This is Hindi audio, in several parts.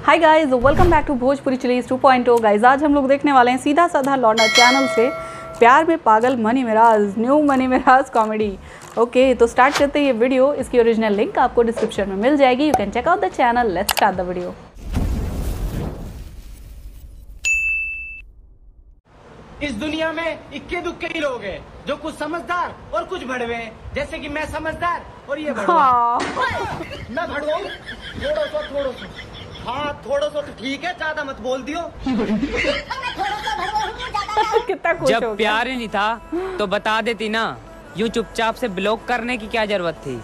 Hi guys, welcome back to Bhojpuri chillies 2.0। Guys आज हम लोग देखने वाले हैं सीधा साधा लौंडा चैनल से प्यार में पागल Mani Meraj, new Mani Meraj comedy. Okay, तो स्टार्ट करते हैं ये वीडियो। इसकी ओरिजिनल लिंक आपको डिस्क्रिप्शन में मिल जाएगी। You can check out the channel. Let's start the video. इस दुनिया में इक्के दुक्के ही लोग हैं, जो कुछ समझदार और कुछ भड़वे हैं। जैसे कि मैं समझदार और ये भड़वा। मैं भड़वा थोड़ा सा हाँ थोड़ा सा तो ठीक है, ज्यादा मत बोल दियो। कितना खुश जब हो प्यार ही नहीं था तो बता देती ना, यूं चुपचाप से ब्लॉक करने की क्या जरूरत थी।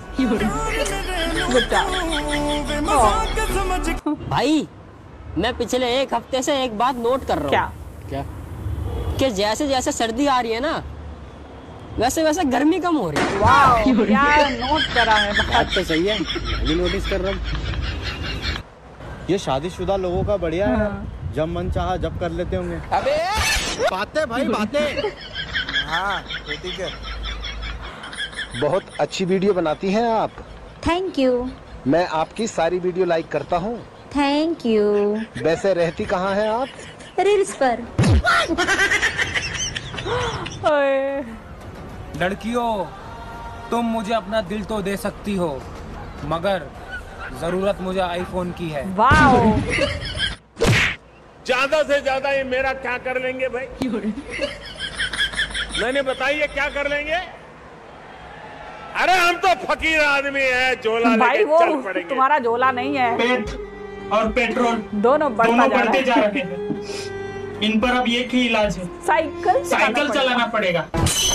भाई मैं पिछले एक हफ्ते से एक बात नोट कर रहा हूँ। क्या? कि जैसे जैसे सर्दी आ रही है ना, वैसे वैसे गर्मी कम हो रही है। वाह, क्या नोट करा है। बात तो सही है, मैं भी नोटिस कर रहा हूँ। ये शादीशुदा लोगों का बढ़िया है, जब मन चाहा जब कर लेते होंगे। अबे बातें भाई बातें। हाँ ठीक है। बहुत अच्छी वीडियो बनाती हैं आप। Thank you. मैं आपकी सारी वीडियो लाइक करता हूँ। Thank you. वैसे रहती कहाँ हैं आप? रील्स पर। लड़कियों, तुम मुझे अपना दिल तो दे सकती हो, मगर जरूरत मुझे आईफोन की है। वाओ, ज्यादा से ज्यादा ये मेरा क्या कर लेंगे भाई? मैंने बताइए क्या कर लेंगे? अरे हम तो फकीर आदमी हैं, झोला भाई लेके वो चल पड़ेंगे। तुम्हारा झोला नहीं है। पेट और पेट्रोल दोनों बढ़ते जा रहे हैं। इन पर अब एक ही इलाज है, साइकिल चलाना पड़ेगा।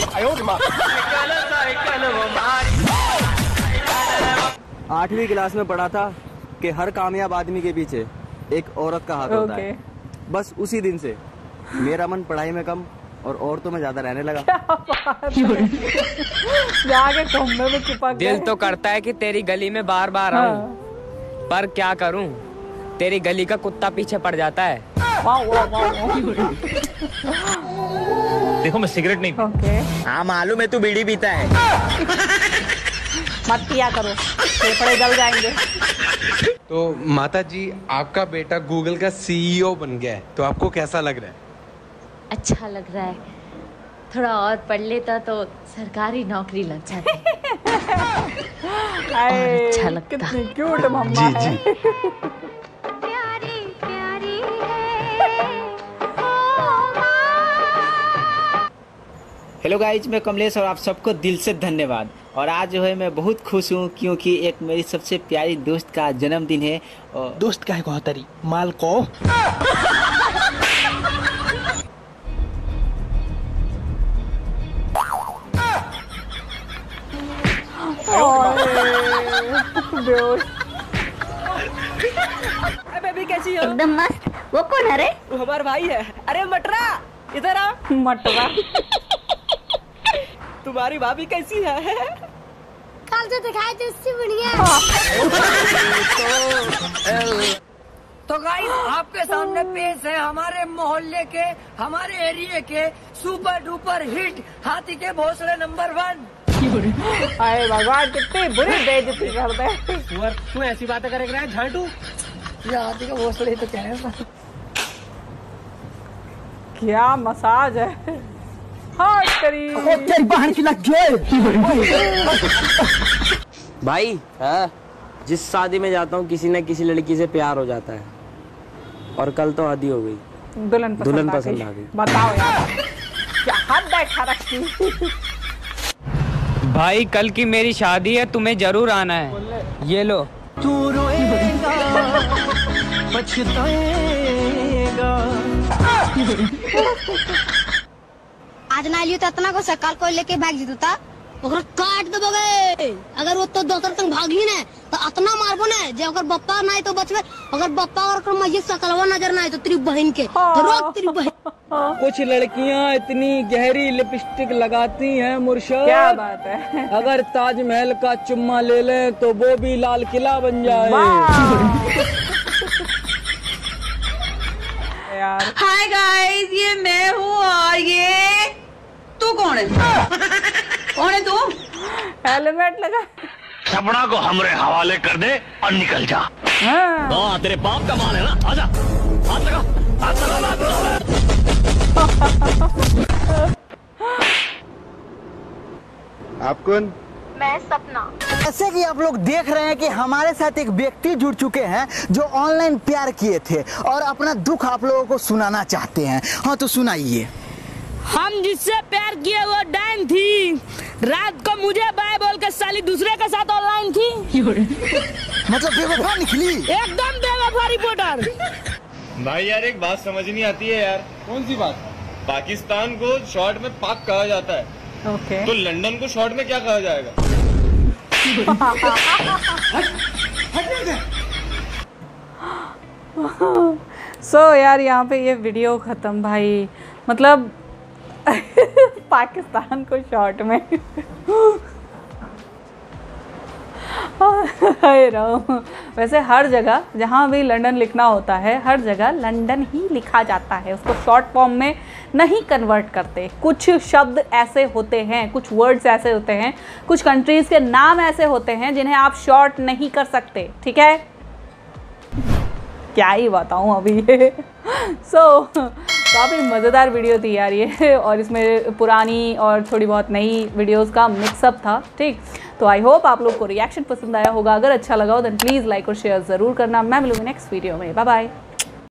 8वीं क्लास में पढ़ा था कि हर कामयाब आदमी के पीछे एक औरत का हाथ होता है। बस उसी दिन से मेरा मन पढ़ाई में कम और औरतों में ज्यादा रहने लगा। जाके कमरे में चिपक गए। दिल तो करता है कि तेरी गली में बार बार आऊं, पर क्या करूं, तेरी गली का कुत्ता पीछे पड़ जाता है। वाह वाह वाह। देखो मैं सिगरेट नहीं ओके, हाँ मालूम है तू बीड़ी पीता है। मत पिया करो, फेफड़े जल जाएंगे। तो माता जी, आपका बेटा गूगल का सीईओ बन गया है, तो आपको कैसा लग रहा है? अच्छा लग रहा है। थोड़ा और पढ़ लेता तो सरकारी नौकरी लग जाती। और अच्छा लगता। कितनी क्यूट मम्मा है। प्यारी प्यारी है। हेलो गाइज, मैं कमलेश और आप सबको दिल से धन्यवाद। और आज जो है मैं बहुत खुश हूँ क्योंकि एक मेरी सबसे प्यारी दोस्त का जन्मदिन है। और दोस्त का है को तरी माल को बेबी कैसी हो? एकदम मस्त। वो कौन है रे? वो हमारा भाई है। अरे मटरा, इधर आ। मटरा। तुम्हारी भाभी कैसी है? कल जो दिखाई थी उससे बढ़िया। तो गाइस आपके सामने पेश है हमारे मोहल्ले के, हमारे एरिया के सुपर डुपर हिट हाथी के भोसले नंबर 1। अरे भगवान, कितनी बुरी बेइज्जती करते हैं। तू ऐसी बातें करेगा झाटू। ये हाथी का भोसले तो क्या है? क्या मसाज है। हाँ करी। भाई जिस शादी में जाता हूँ किसी न किसी लड़की से प्यार हो जाता है, और कल तो आधी हो गई। दुल्हन पसंद आ गई। बताओ यार, क्या हद देखा रखी। भाई कल की मेरी शादी है, तुम्हें जरूर आना है। ये लो। तू रोएगा पछताएगा। आज ना लियो तो इतना को सकाल को लेके भाग जीतो था। ओकरा काट देबोगे। अगर वो तो दोसर संग भागी ना तो इतना मारबो ना जे अगर बप्पा नहीं तो बचबे। अगर बप्पा और कर मजे सकलवा नजर ना आए तो तेरी बहन के तो रोक तेरी बहन। कुछ लड़कियां इतनी गहरी लिपस्टिक लगाती हैं मुर्शद। क्या बात है। अगर ताजमहल का चुम्मा ले लें तो वो भी लाल किला बन जाए। यार हाय गाइस, ये मैं हूँ और ये तू कौन है? कौन है तू? हेलमेट लगा। सपना को हमरे हवाले कर दे और निकल जा। हाँ। तेरे बाप का माल है ना, आजा हाथ लगा, हाथ लगा। आप कौन? मैं सपना। जैसे कि आप लोग देख रहे हैं कि हमारे साथ एक व्यक्ति जुड़ चुके हैं जो ऑनलाइन प्यार किए थे और अपना दुख आप लोगों को सुनाना चाहते हैं। हाँ तो सुनाइए। हम जिससे प्यार किए वो डाइन थी, रात को मुझे बाय बोल के साली दूसरे के साथ ऑनलाइन थी। मतलब बेवफा निकली? एकदम बेवफा रिपोर्टर। भाई यार एक बात समझ नहीं आती है यार। कौन सी बात? पाकिस्तान को शॉर्ट में पाक कहा जाता है, ओके। तो लंदन को शॉर्ट में क्या कहा जाएगा? सो यार यहाँ पे ये वीडियो ख़त्म भाई, मतलब पाकिस्तान को शॉर्ट में वैसे हर जगह जहाँ भी लंदन लिखना होता है, हर जगह लंदन ही लिखा जाता है, उसको शॉर्ट फॉर्म में नहीं कन्वर्ट करते। कुछ शब्द ऐसे होते हैं, कुछ वर्ड्स ऐसे होते हैं, कुछ कंट्रीज़ के नाम ऐसे होते हैं जिन्हें आप शॉर्ट नहीं कर सकते, ठीक है? क्या ही बताऊँ अभी ये। काफ़ी मज़ेदार वीडियो थी यार ये, और इसमें पुरानी और थोड़ी बहुत नई वीडियोस का मिक्सअप था, ठीक। तो आई होप आप लोग को रिएक्शन पसंद आया होगा। अगर अच्छा लगा हो देन प्लीज़ लाइक और शेयर ज़रूर करना। मैं मिलूँगी नेक्स्ट वीडियो में। Bye bye.